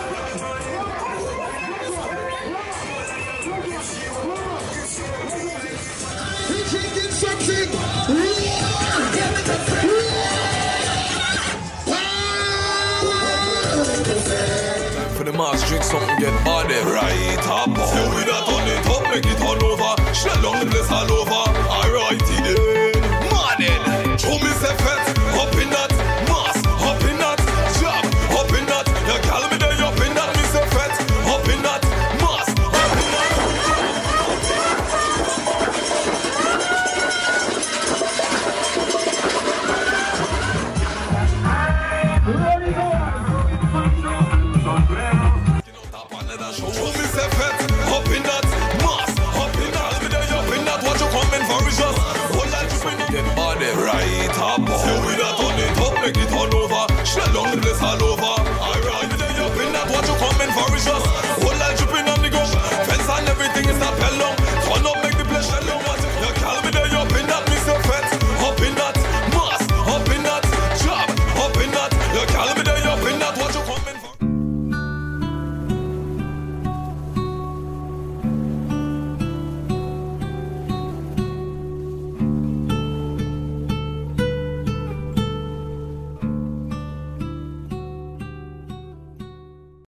For the mass, drink something, get mardi. Right up, so we that on it up, make it all over. Shell on the place all over. Alright, then. Mardi. Show me say fat, up in that. Mass, up in that. Job, up in that. You call me there, up in that. Me say fat, up in that. Mass, up in that. Show me say fat, up in that. Mass, up in that. Call me there, up in that. What you coming for? Is just whole life you bring it. Get mardi. Right up, so we that on it up, make it all over. Shell on the place all over.